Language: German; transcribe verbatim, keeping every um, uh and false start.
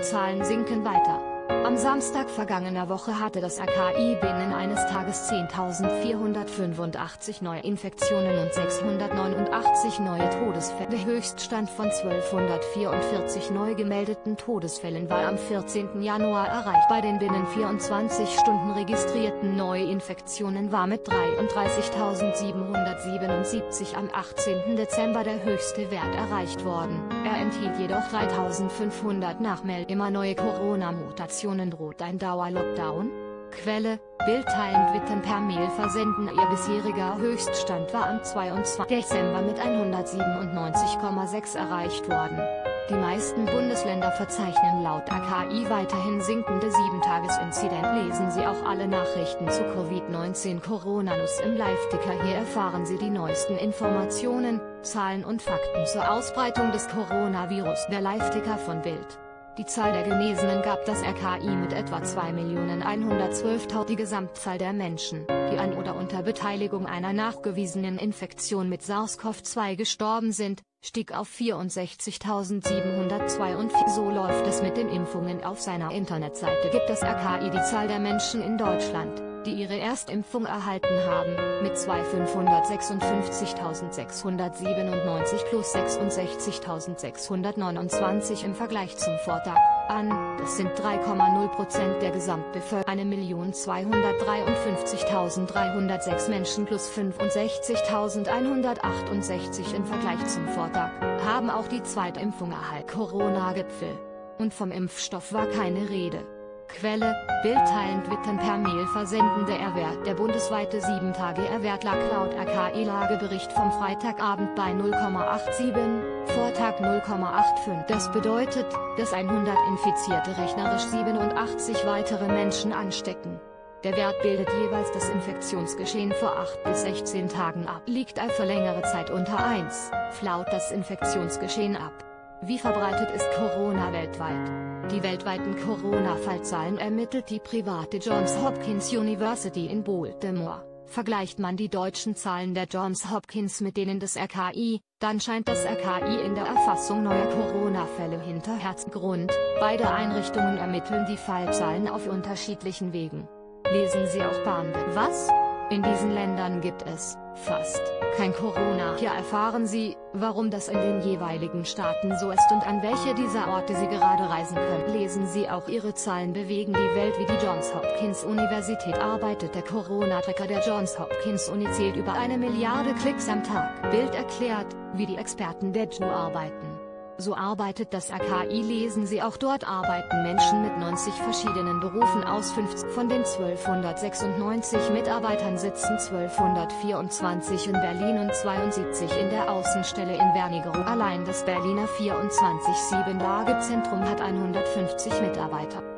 Zahlen sinken weiter. Am Samstag vergangener Woche hatte das R K I binnen eines Tages zehntausendvierhundertfünfundachtzig neue Infektionen und sechshundertneunundachtzig neue Todesfälle. Der Höchststand von zwölfhundertvierundvierzig neu gemeldeten Todesfällen war am vierzehnten Januar erreicht. Bei den binnen vierundzwanzig Stunden registrierten Neuinfektionen war mit dreiunddreißigtausendsiebenhundertsiebenundsiebzig am achtzehnten Dezember der höchste Wert erreicht worden. Er enthielt jedoch dreitausendfünfhundert Nachmeldungen. Immer neue Corona-Mutationen. Droht ein Dauer-Lockdown? Quelle: Bild. Teilen Twittern per Mail versenden. Ihr bisheriger Höchststand war am zweiundzwanzigsten Dezember mit hundertsiebenundneunzig Komma sechs erreicht worden. Die meisten Bundesländer verzeichnen laut R K I weiterhin sinkende sieben Tages-Inzidenz. Lesen Sie auch alle Nachrichten zu Covid neunzehn Corona-News im Live-Ticker. Hier erfahren Sie die neuesten Informationen, Zahlen und Fakten zur Ausbreitung des Coronavirus. Der Live-Ticker von Bild. Die Zahl der Genesenen gab das R K I mit etwa zwei Millionen hundertzwölftausend. Die Gesamtzahl der Menschen, die an oder unter Beteiligung einer nachgewiesenen Infektion mit SARS-CoV zwei gestorben sind, stieg auf vierundsechzigtausendsiebenhundertzweiundvierzig. So läuft es mit den Impfungen. Auf seiner Internetseite gibt das R K I die Zahl der Menschen in Deutschland, die ihre Erstimpfung erhalten haben, mit fünfhundertsechsundfünfzigtausendsechshundertsiebenundneunzig plus sechsundsechzigtausendsechshundertneunundzwanzig im Vergleich zum Vortag an. Das sind drei Komma null Prozent der Gesamtbevölkerung. eine Million zweihundertdreiundfünfzigtausenddreihundertsechs Menschen plus fünfundsechzigtausendeinhundertachtundsechzig im Vergleich zum Vortag haben auch die Zweitimpfung erhalten. Corona-Gipfel. Und vom Impfstoff war keine Rede. Quelle: Bild. Teilen Twittern per Mail versenden. Der R-Wert. Der bundesweite sieben Tage R Wert lag laut R K I-Lagebericht vom Freitagabend bei null Komma siebenundachtzig, Vortag null Komma fünfundachtzig. Das bedeutet, dass hundert Infizierte rechnerisch siebenundachtzig weitere Menschen anstecken. Der Wert bildet jeweils das Infektionsgeschehen vor acht bis sechzehn Tagen ab. Liegt er für längere Zeit unter eins, flaut das Infektionsgeschehen ab. Wie verbreitet ist Corona weltweit? Die weltweiten Corona-Fallzahlen ermittelt die private Johns Hopkins University in Baltimore. Vergleicht man die deutschen Zahlen der Johns Hopkins mit denen des R K I, dann scheint das R K I in der Erfassung neuer Corona-Fälle hinterher zu. Grund: Beide Einrichtungen ermitteln die Fallzahlen auf unterschiedlichen Wegen. Lesen Sie auch Bahn. Was? In diesen Ländern gibt es fast kein Corona. Hier erfahren Sie, warum das in den jeweiligen Staaten so ist und an welche dieser Orte Sie gerade reisen können. Lesen Sie auch Ihre Zahlen bewegen die Welt wie die Johns Hopkins Universität arbeitet. Der Corona-Tracker der Johns Hopkins Uni zählt über eine Milliarde Klicks am Tag. Bild erklärt, wie die Experten der J U arbeiten. So arbeitet das R K I. Lesen Sie auch dort arbeiten Menschen mit neunzig verschiedenen Berufen aus fünfzig. Von den zwölfhundertsechsundneunzig Mitarbeitern sitzen zwölfhundertvierundzwanzig in Berlin und zweiundsiebzig in der Außenstelle in Wernigerode. Allein das Berliner vierundzwanzig sieben Lagezentrum hat hundertfünfzig Mitarbeiter.